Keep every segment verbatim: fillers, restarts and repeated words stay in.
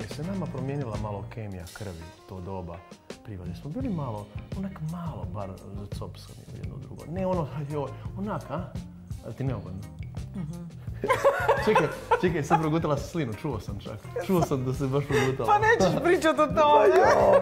je se nama promijenila malo kemija krvi, to doba privode. Smo bili malo, onak malo bar zacopsani jedno drugo. Ne ono, joj, onak, a? Ali ti neugodno. Čekaj, čekaj, sad progutala si slinu, čuo sam čak. Čuo sam da se baš progutala. Pa nećeš pričat o tome.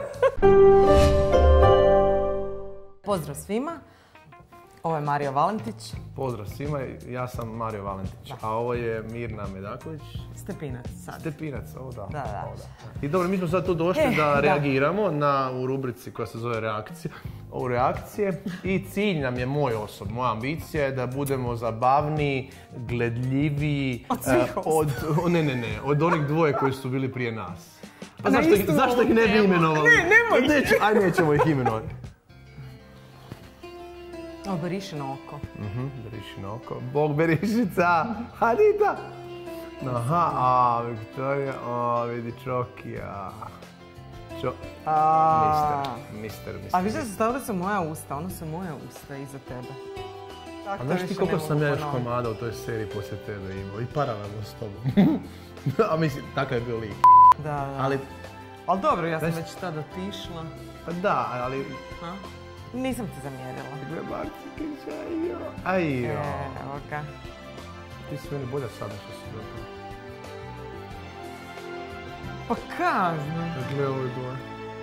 Pozdrav svima. Ovo je Mario Valentić. Pozdrav svima, ja sam Mario Valentić, a ovo je Mirna Medaković. Stepinac sad. Stepinac, ovo da. Da, da. Ovo da. I dobro, mi smo sad tu došli E, da da. reagiramo na, u rubrici koja se zove reakcije, ovu reakcije i cilj nam je moj osob, moja ambicija je da budemo zabavniji, gledljiviji Od svih eh, od, o, ne, ne, ne, od onih dvoje koji su bili prije nas. Pa Na zašto, ih- istu zašto ih ovu ne bi temu. imenovali? Ne, nemoj. Neću, aj nećemo ih imenovati. O, Berišino oko. Mhm, Berišino oko. Bog Berišica! Hadita! Aha, a, Viktorija, a, vidi Čokija. Čo... A, Mister, mister, mister. a više su stavili su moja usta, ono su moja usta iza tebe. Tako A znaš više ti koliko ne sam mogu ja još ponoviti. komada u toj seriji poslije tebe imao? I paralelno s tobom. A mislim, takav je bio lik. Da, da. Ali, Ali dobro, ja sam Znaš- već tada otišla. pa da, ali... Ha? Nisam ti zamjerila. Gle, Marcikić, ajo. Ajo. E, evo ga. Ti si meni bolja sada što si dobro. Pa kažem. Gle, ovo je gore.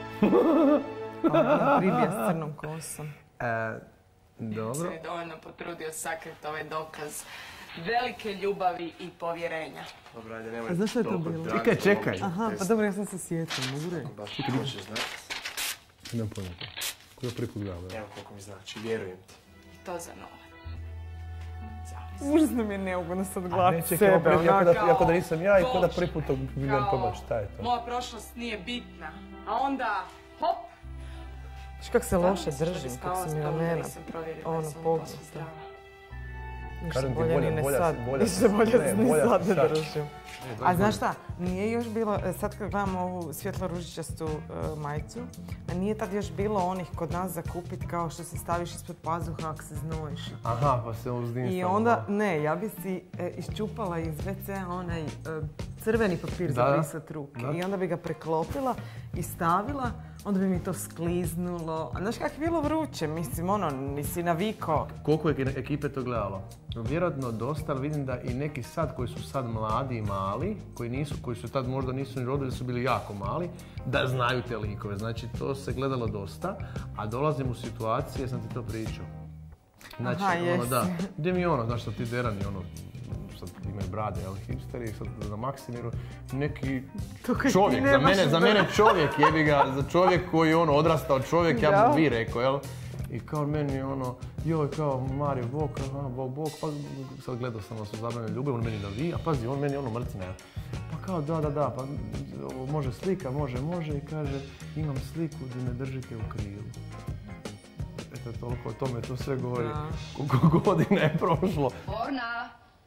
Ovo pribija s crnom kosom. E, dobro. Se je dovoljno potrudio sakriti ovaj dokaz velike ljubavi i povjerenja. Dobro, ajde, nemoj. A zašto je to toliko bilo? braniti Čekaj, čekaj. ovom Aha, pa testu. dobro, ja sam se sjetila, mogu reći. Baš hoćeš znati. Nemam pojma. Koja prvi put gledala? Evo koliko mi znači, vjerujem ti. I to za nove. Zamisli. Užasno mi je neugodno sad Ne, gledati čekaj, ovo sebe, prvi, jako onak. da, jako da nisam ja i ko da Bož, prvi put to nemam pojma šta je to. Moja prošlost nije bitna, a onda hop. Viš kak se loše Stvarno držim, misliš da kako bi sam spala ja s tobom da mena. nisam provjerila Ono, da sam pogled. posve zdrava. Ništa Kažem ti, bolje bolja- ni ne bolja sad. si- bolja Ništa si- bolje ne, ni bolja sad si ne sad. držim. A znaš šta, nije još bilo, e, sad kad gledam ovu svjetlo ružičastu e, majicu, a nije tad još bilo onih kod nas za kupit kao što se staviš ispod pazuha ako se znojiš. Aha, pa se uzdinstalo. I onda, ne, ja bi si e, iščupala iz ve cea onaj e, crveni papir za Da, da. brisat ruke. Da. I onda bi ga preklopila i stavila, onda bi mi to skliznulo. A znaš kak je bilo vruće, mislim, ono, nisi navikao. Koliko je ekipe to gledalo? Vjerojatno dosta, ali vidim da i neki sad koji su sad mladi i mali, koji nisu, koji su tad možda nisu ni rodili, su bili jako mali, da znaju te likove. Znači, to se gledalo dosta, a dolazim u situacije, sam ti to pričao. Znači, Aha, ono, jesi. da, gdje mi ono, znaš što ti derani, ono, sad imaju brade, jel, hipsteri, sad na Maksimiru, neki To kad ti čovjek, za nemaš mene, za brade. mene čovjek, jebi ga, za čovjek koji je ono odrastao čovjek, ja Da. bi vi rekao, jel? I kao meni ono, joj, kao Mario, Bog, aha, Bog, Bog, pa sad gledao sam vas u Zabranjene ljubavi, on meni da vi, a pazi, on meni ono mrcne. Pa kao, da, da, da, pa ovo može slika, može, može, i kaže, imam sliku gdje me držite u krilu. Eto, toliko o tome, to sve govori Da. koliko godina je prošlo. Vorna!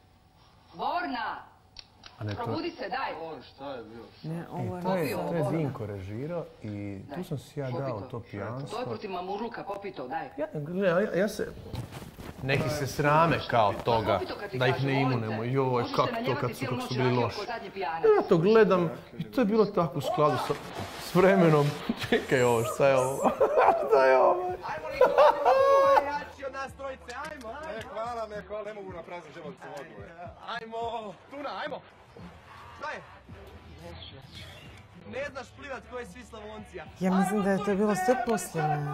Vorna! A ne, to, Probudi se, daj! Ne, ovo je... to je, Popio, to je Borna. Dinko režirao i tu sam si ja dao to To pijanstvo. je protiv mamurluka, popi to, daj. Ja, gle, ja, ja se... Neki se srame kao toga, Popi to kad ti da ih kažem, ne molim imunemo. te. Joj, Možeš kako se to nanjevati kad su, cijelu kako su noć bili rakijom loši. ko zadnji pijanac. Ja to gledam i to je bilo tako u skladu sa, s vremenom. Čekaj ovo, šta je ovo? Šta je ovo? Ajmo li to, jači od nas trojice, ajmo, ajmo. Ne, hvala, ne, hvala, ne mogu na prazan želudac vodu. Ajmo, tuna, ajmo. Šta je? Ne znaš plivat ko je svi Slavoncija. Ja mislim da je to bilo sve poslije. Ajmo!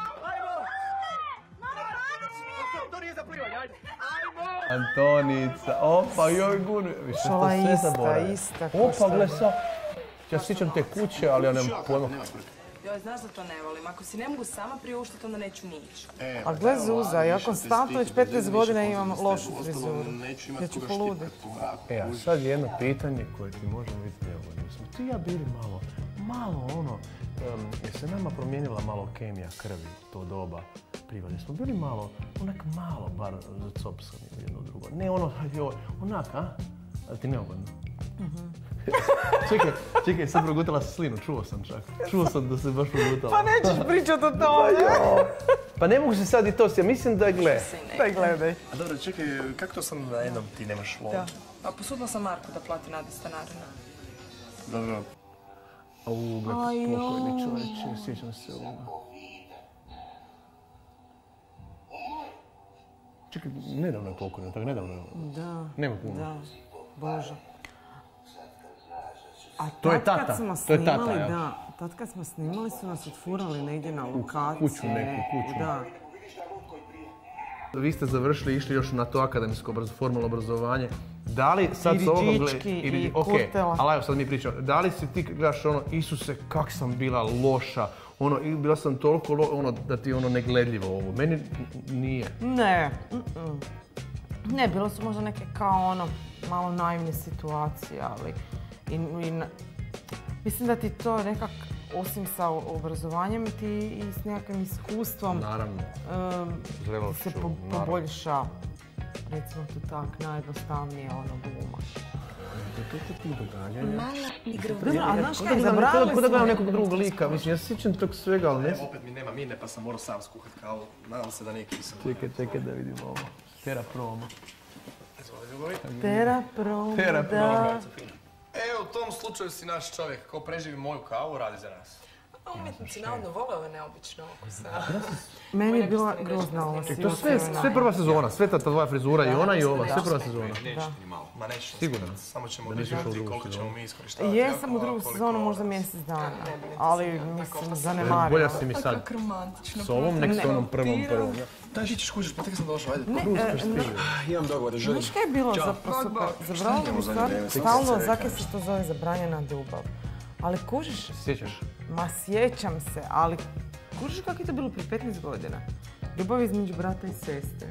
To, to nije za plivanje, ajde. Ajmo! Antonica, opa, joj gunu. Više ste Šala sve ista, zaboravili. ista ko Opa, što gle je. sad. Ja se sjećam te kuće, ali ja nemam pojma. Joj, znaš da to ne volim. Ako si ne mogu sama priuštiti, onda neću ni ići. A gle Zuza, ja konstantno već petnaest godina imam lošu frizuru. Ja ću poluditi. E, a sad jedno pitanje koje ti možemo biti neugodno. Smo ti i ja bili malo, malo ono, um, je se nama promijenila malo kemija krvi, to doba privode. Smo bili malo, onak malo bar zacopsani jedno drugo. Ne ono, joj, onak, a? Ali ti neugodno. Čekaj, čekaj, sad progutala si slinu, čuo sam čak. Čuo sam da se baš progutala. Pa nećeš pričat o tome. Pa ne mogu se sad i to sjetiti, mislim da je gle. Daj gledaj. A dobro, čekaj, kako to sam na jednom ti nemaš lovu? Da. A posudila sam Marku da plati nadu stanarina. Dobro, A ugled, pokojni čovječe, sjećam se ovoga. Čekaj, nedavno je pokojno, tako nedavno je. Da. Nema puno. Da, Bože. A To je tad tata, kad smo to je snimali, tata, jel? da, tad kad smo snimali su nas otfurali negdje na lokaciji. kuću neku, kuću. Da. Vi ste završili, išli još na to akademsko obraz, formalno obrazovanje. Da li sad I s ovoga Riđički, i Kurtela. Ali evo sad mi pričamo, da li si ti gledaš ono, Isuse, kak sam bila loša, ono, i bila sam toliko lo, ono, da ti je ono negledljivo ovo. Meni nije. Ne, mm-mm. Ne, bilo su možda neke kao ono, malo naivne situacije, ali i, i na, mislim da ti to nekak, osim sa obrazovanjem, ti i s nekakvim iskustvom Naravno. um, Zrelošću, se po, naravno. poboljša, recimo to tak, najjednostavnije ono gluma. To je tu događanja. Dobro, a znaš kaj, K'o zabrali da smo... gledam nekog drugog lika, mislim, ja se sjećam tog svega, ali ne... Opet mi nema mine pa sam morao sam skuhat kavu. Nadam se da nije kiselo. Čekaj, čekaj da vidimo ovo. Tera promo. Izvoli, Ljubovi. Tera promo, Tera promo. da. E, u tom slučaju si naš čovjek. Ko preživi moju kavu, radi za nas. A umjetnici navodno vole ove neobične okuse. Meni je bila grozna ova To je sve, sve prva sezona, sve ta tvoja frizura i ona i ova, sve prva sezona. Neću ti ni malo. Ma neću. Sigurno. Samo ćemo Da nisi ušao u vidjeti drugu koliko ćemo sezonu. mi iskorištavati. Jesam u drugu koliko- sezonu možda mjesec dana, ali mislim zanemarila. Bolja si mi sad Kako romantično. s ovom, nek s onom prvom prvom. Daj, žićeš kućeš, pa tek sam došao, ajde. Ne, e, Imam dogovor, želim. znaš kaj je bilo zapravo super? Zabralo mi stvar, stalno zakaj se to zove zabranjena ljubav. Ali kužiš, Sjećaš? ma sjećam se, ali kužiš kako je to bilo prije petnaest godina? Ljubav između brata i sestre,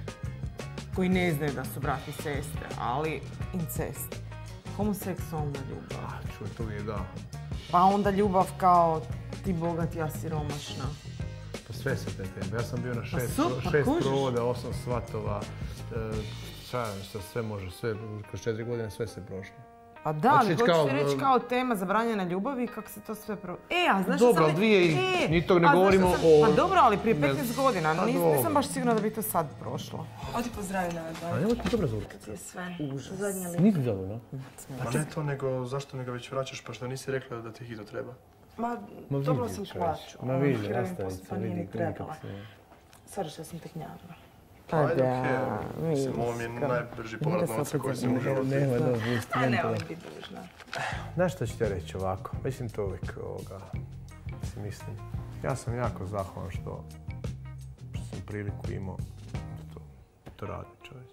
koji ne znaju da su brat i sestre, ali incest. Homoseksualna ljubav. A, čuj, to mi je da. Pa onda ljubav kao ti bogat, ja siromašna. Pa sve se te teme. Ja sam bio na šest, super, šest kužiš. provoda, osam svatova. E, šta, šta, sve može, sve, kroz četiri godine sve se prošlo. Pa da, Hoćeš ali reći hoćeš kao, ti reći um, kao tema zabranjena ljubavi i kako se to sve pro... E, a znaš Dobro, što sam... ali dvije i- E, ni tog ne a znaš govorimo što sam- o- Pa dobro, ali prije ne petnaest znam. godina, Pa nis, dobro. nisam baš sigurna da bi to sad prošlo. Odi pozdravi na A dva. nemoj ti dobro zvuči. Ti je sve. Užas. Zadnja li. Nisi zadovoljna? Pa ne to, nego zašto mi ga već vraćaš, pa što nisi rekla da ti hitno treba? Ma, Ma dobila vidi, sam čovječe. plaću. Ma Ono, vidi, heroin rastavi postupak se, nije vidi ni kako trebala. se... Sorry što sam te gnjavila. Ajde, okej. Mislim, ovo mi je najbrži povrat novca koji sam u životu. Nema da A ne, sentimentala. volim biti dužna. Znaš što ću ti reći ovako? Mislim to uvijek ovoga, si mislim. Ja sam jako zahvalan što, što sam priliku imao da to, to radim, čovječ.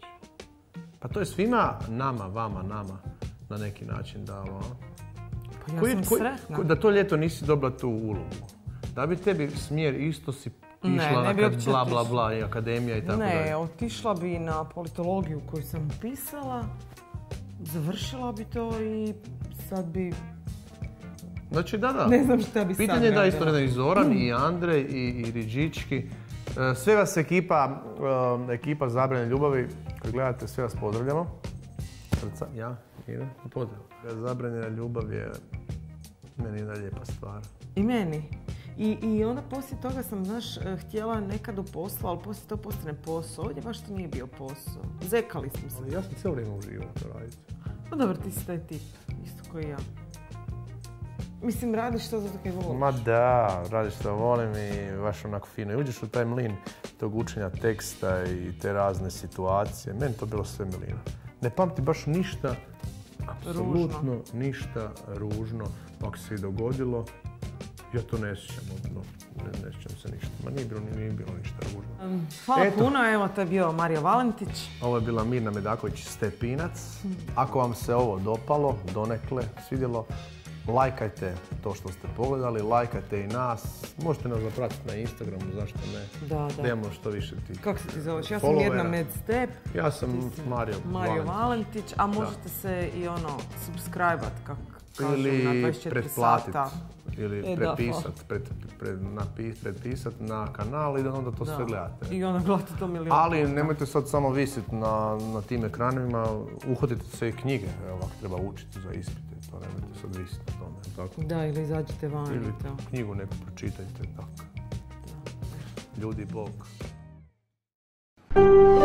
Pa to je svima nama, vama, nama na neki način dao, a? Pa ja Koji- sam koji- sretna. ko- Da to ljeto nisi dobila tu ulogu. Da bi tebi smjer isto si Ne, išla ne na bi kad uopće bla bla otišla. bla i akademija i tako dalje. Ne, otišla bi na politologiju koju sam upisala, završila bi to i sad bi... Znači da, da. Ne znam šta bi sad Pitanje je da isto ne radila. znam, i Zoran, i Andrej, i, i Riđički. E, Sve vas ekipa, e, ekipa Zabranjene ljubavi, koji gledate, sve vas pozdravljamo. Srca, ja, Ine, pozdrav. Zabranjena ljubav je meni jedna lijepa stvar. I meni. I, I onda poslije toga sam, znaš, eh, htjela nekad u poslu, ali poslije to postane posao. Ovdje baš to nije bio posao. Zekali smo se. Ali ja sam cijelo vrijeme uživao to raditi. Pa dobro, ti si taj tip, isto koji ja. Mislim, radiš to zato kaj voliš. Ma da, radiš što volim i baš onako fino. I uđeš u taj mlin tog učenja teksta i te razne situacije. Meni to bilo sve milina. Ne pamti baš ništa, apsolutno ništa ružno, ako se i dogodilo. Ja to ne sjećam, no, ne, ne sjećam se ništa. Ma nije bilo, nije bilo ništa ružno. Hvala Eto. puno, evo to je bio Mario Valentić. Ovo je bila Mirna Medaković Stepinac. Ako vam se ovo dopalo, donekle, svidjelo, lajkajte to što ste pogledali, lajkajte i nas. Možete nas zapratiti na Instagramu, zašto ne? Da, da. Da imamo što više ti. Kako se ti zoveš? Ja sam followera. Jedna Medstep, Ja sam Mario, Mario Valentić. Valentić, a možete se i ono, subscribe-at, kako kažu, na Ili dvadeset četiri pretplatit, sata. ili E, da, prepisat, pred, pred, napi- pretpisat na kanal i da onda to Da. sve gledate. I onda gledate to milijon. Ali nemojte sad samo visiti na, na tim ekranima, uhvatite se i knjige, evo ako treba učiti za ispite, to nemojte sad visiti na tome, tako? Da, ili izađite van Ili i to. knjigu neku pročitajte, tako. Ljudi, Bog.